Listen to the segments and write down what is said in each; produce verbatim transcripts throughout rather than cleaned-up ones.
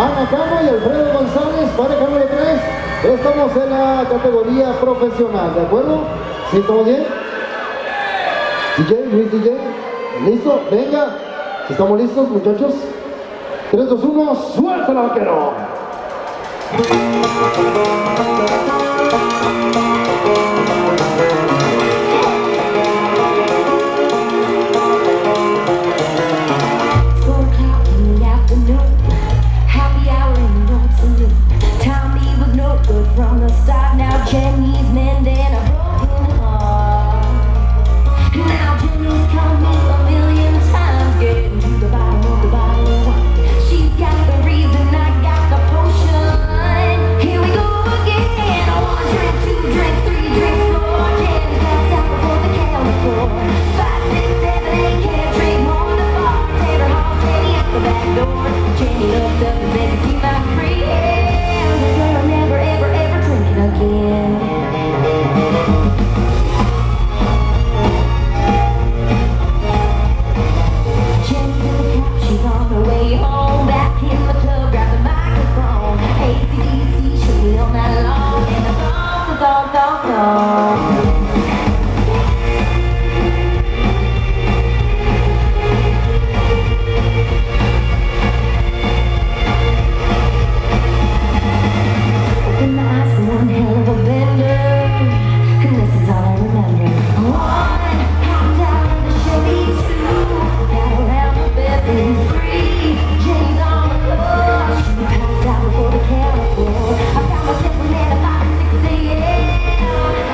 Ana Cama y Alfredo González, pareja número tres. Estamos en la categoría profesional, ¿de acuerdo? ¿Sí estamos bien? D J, Luis D J, ¿listo? Venga, ¿estamos listos, muchachos? tres, dos, uno, ¡suéltala, vaquero! From the start, now Jenny's mending a broken heart. Now Jenny's come in a million times, getting to the bottom of the bottle. She's got the reason, I got the potion. Here we go again. One drink, two drinks, three drinks, four. Jenny's passed out before the count of four. Five, six, seven, eight, can't drink more than the bartender. Haul Jenny out the back door. Jenny looks up and says, "See my free hand." I'll never, ever, ever drink it again. Jenny's in the cab, she's on her way home. Back in the club, grab the microphone. A C D C, she'll be all night long. And the thong, the thong, thong, thong. One hell of a bender, and this is all I remember. One, hopped out of the Chevy, two, got around the bedroom, three, Jenny's on the floor, she passed out before the count of four. I found myself a man at five, six A M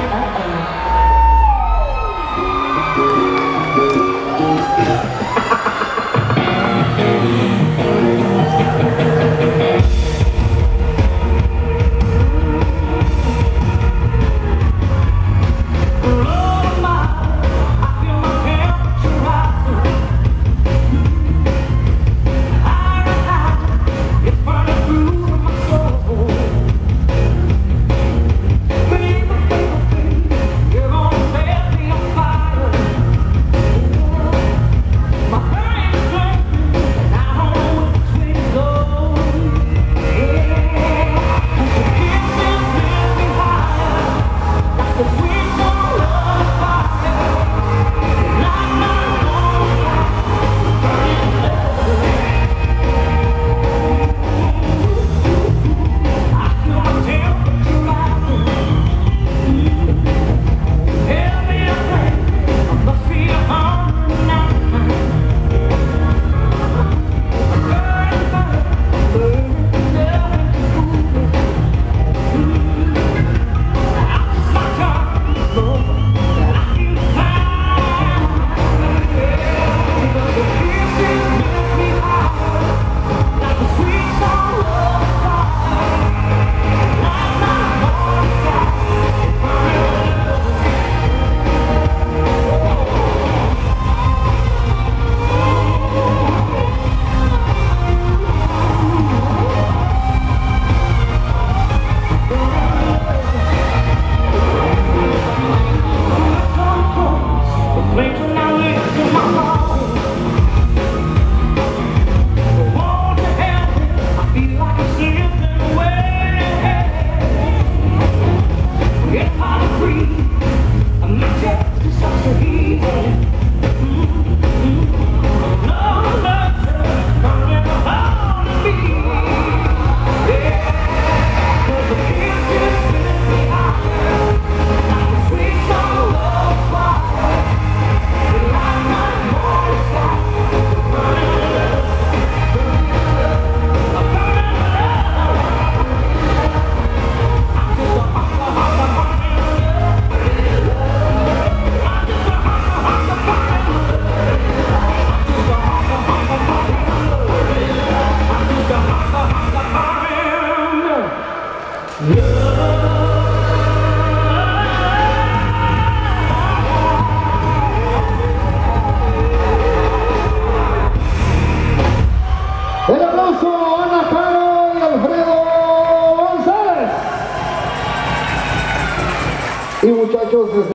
El aplauso a Ana Caro y Alfredo González. Y muchachos,